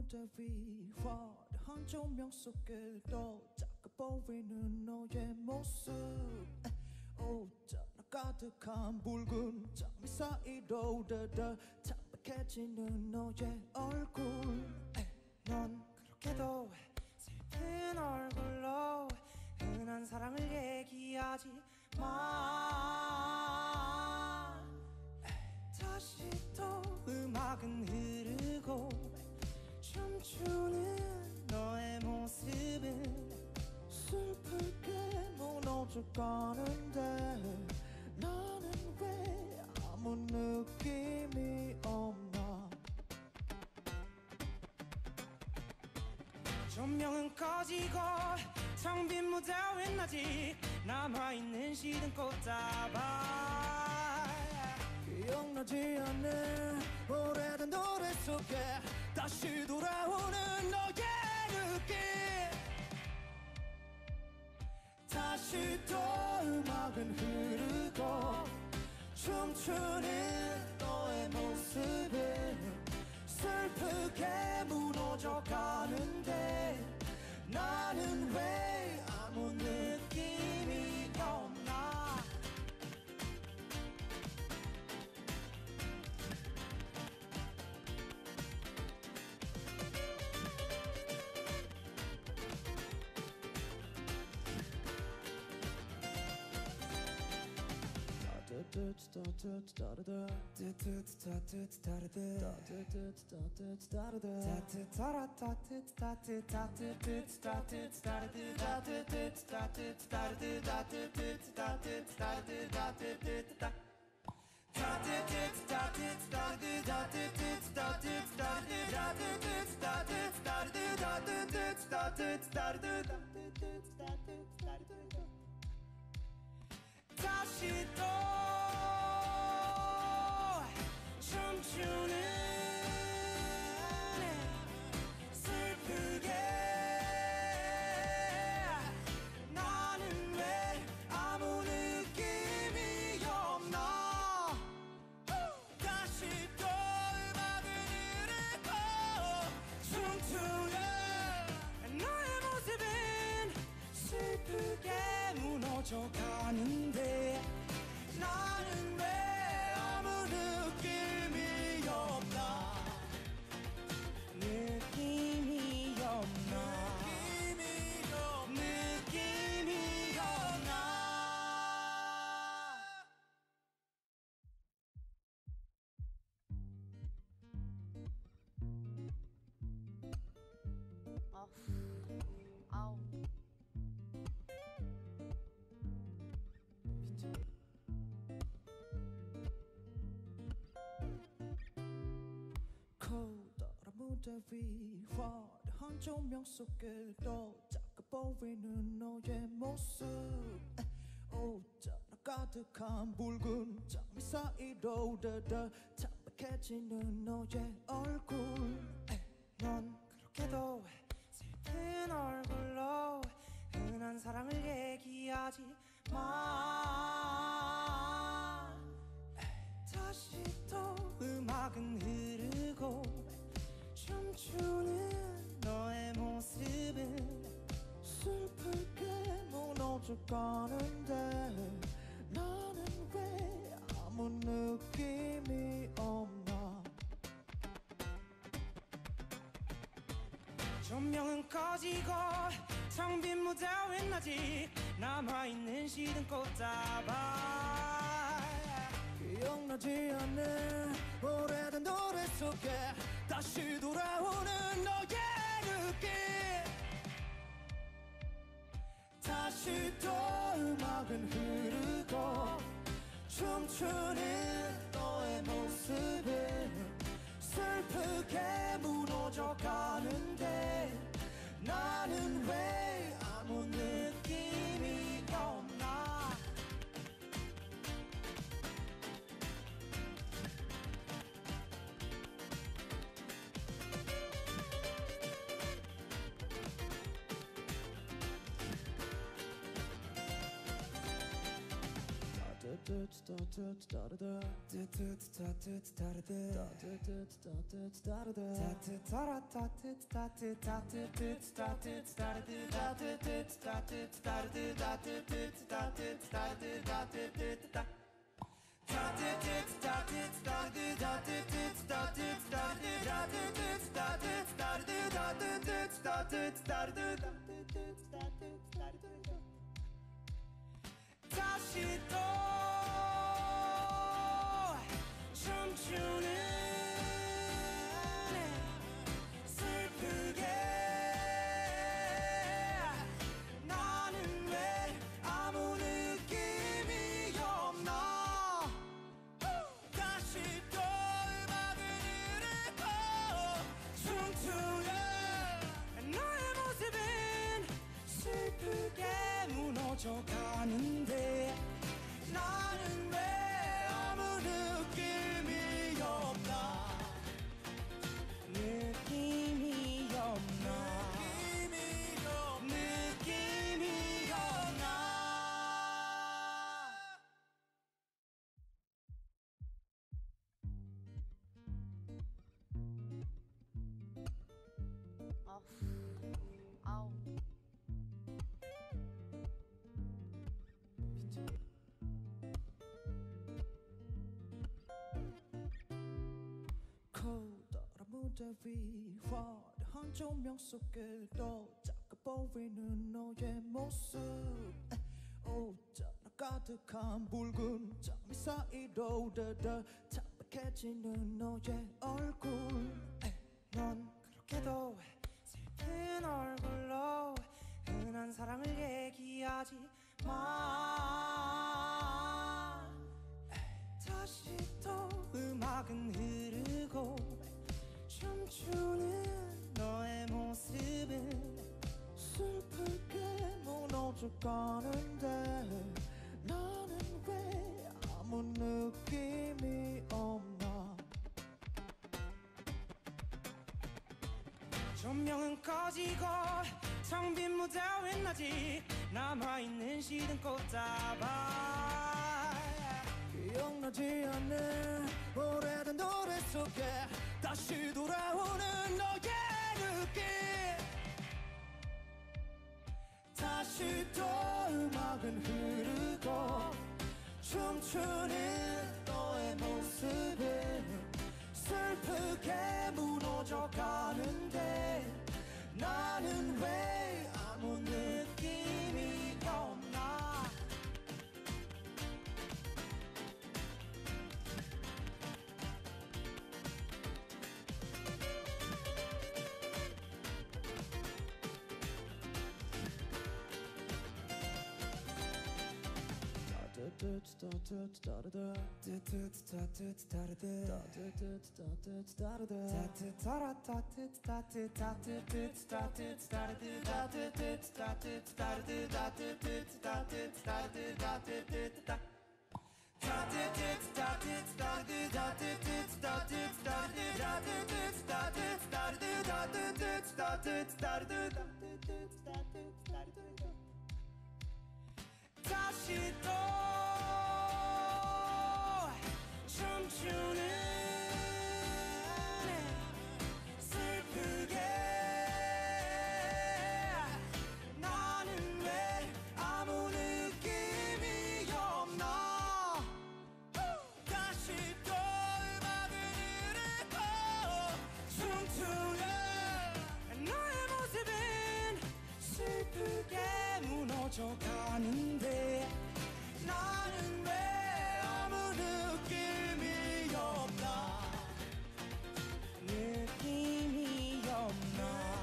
무대 위 화려한 조명 속에 더 작아 보이는 너의 모습 옷자락 가득한 붉은 장미 사이로 더더 창백해지는 너의 얼굴 넌 그렇게도 슬픈 얼굴로 흔한 사랑을 얘기하지 마. 다시 또 음악은 흐르고 춤추는 너의 모습은 슬프게 무너져 가는데 나는 왜 아무 느낌이 없나. 조명은 꺼지고 텅 빈 무대 위는 아직 남아있는 시든 꽃다발. 기억나지 않는 오래된 노래 속에 다시 돌아오는 너의 느낌. 다시 또 음악은 흐르고 춤추는 너의 모습은 슬프게 무너져 가는데 나는 왜 아무 느낌이 없나. 다시 또 춤추는 슬프게 나는 왜 아무 느낌이 없나. 다시 또 음악을 흐르고 춤추는 너의 모습은 슬프게 무너져 가는데 나는 왜 아무 느낌이 없나. 느낌이 없나. 느낌이 없나. 아우. 커다란 무대 위 화려한 조명 속에 더 작아 보이는 너의 모습 옷자락 가득한 붉은 장미 사이로 더더 창백해지는 너의 얼굴 넌 그렇게도 슬픈 얼굴로 흔한 사랑을 얘기하지 마. 다시 또 음악은 흐르고 춤추는 너의 모습은 슬프게 무너져 가는데 나는 왜 아무 느낌이 없나. 조명은 꺼지고 텅 빈 무대 위는 아직 남아있는 시든 꽃다발. 기억나지 않는 오래된 노래 속에 다시 돌아오는 너의 느낌. 다시 또 음악은 흐르고 춤추는 너의 모습은 슬프게 무너져 가는데 나는 왜 아무 느낌이 없나. 다시 또 춤추는 슬프게 나는 왜 아무 느낌이 없나 다시 또 음악을 들고 춤추는 너의 모습은 슬프게 무너져가는데 나는 왜 아무 느낌이 없나 느낌이 없나 느낌이 없나 아우. 커다란 무대 위 화려한 조명 속에도 작아 보이는 너의 모습 옷자락 가득한 붉은 장미 사이로 더더 창백해지는 너의 얼굴 넌 그렇게도 슬픈 얼굴로 흔한 사랑을 얘기하지 마 다시 또 음악은 흐르고 춤추는 너의 모습은 슬프게 무너져가는데 나는 왜 아무 느낌이 없나 조명은 꺼지고 텅 빈 무대 윈 아직 남아있는 시든 꽃다발 기억나지 않는 오래된 노래 속에 다시 돌아오는 너의 느낌 다시 또 음악은 흐르고 춤추는 너의 모습은 슬프게 무너져가는데 나는 왜 아무 느낌이 없나 다시 또 춤추는 슬프게 나는 왜 아무 느낌이 없나 다시 또 음악을 들고 춤추는 너의 모습은 슬프게 무너져가는데 나는 왜 아무 느낌이 없나 느낌이 없나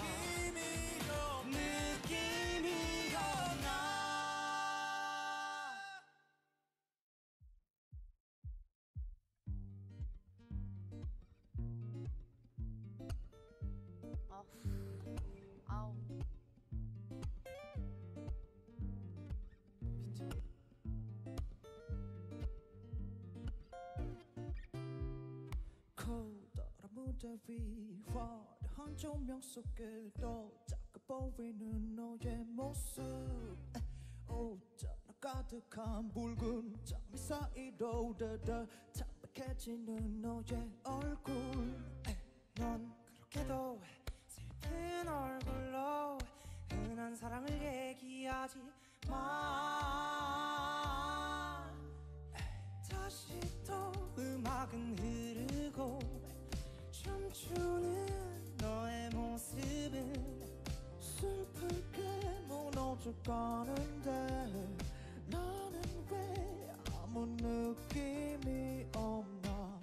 느낌이 없나 아우. 커다란 무대 위 화려한 조명 속에도 작아 보이는 너의 모습 옷자락 가득한 붉은 장미 사이로 창백해지는 너의 얼굴 넌 그렇게도 슬픈 얼굴로 흔한 사랑을 얘기하지 마. 다시 또 음악은 흐르고 춤추는 너의 모습은 슬프게 무너져 가는데 나는 왜 아무 느낌이 없나.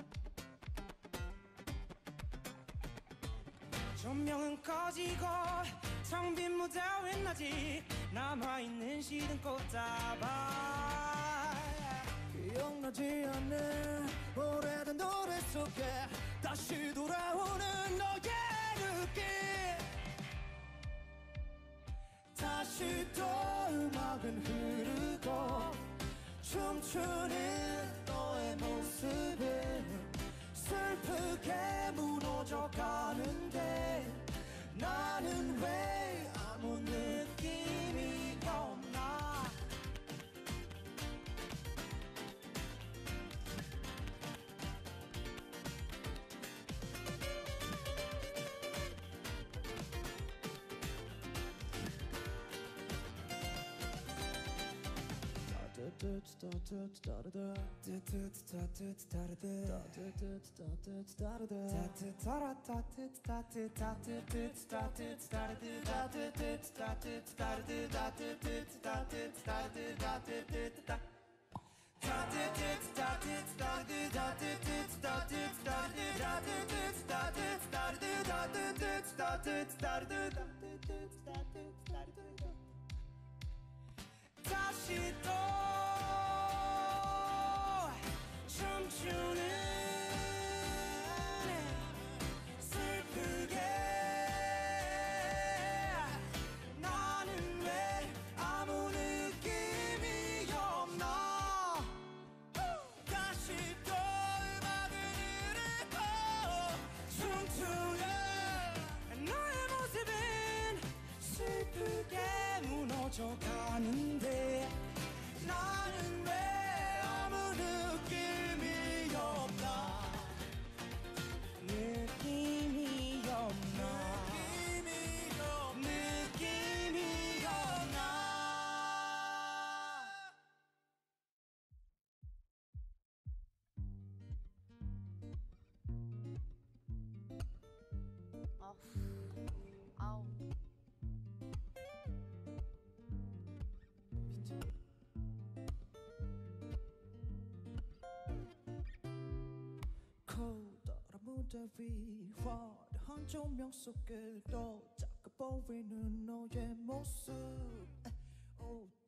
조명은 꺼지고 텅 빈 무대 윈 아직 남아있는 시든 꽃다발. 기억나지 않는 오래된 노래 속에 다시 돌아오는 너의 느낌. 다시 또 음악은 흐르고 춤추는 너의 모습은 슬프게 무너져 가는데 나는 왜 아무 느낌이 없나. 다시 또 춤추는 슬프게 나는 왜 아무 느낌이 없나. 다시 또 음악을 흐르고 춤추는 너의 모습은 슬프게 무너져 가는데 나는 왜 아무 느낌이 없나. 느낌이 없나. 느낌이 없나. 아우. 커다란 무대 위 화려한 조명 속에 더 작아 보이는 너의 모습.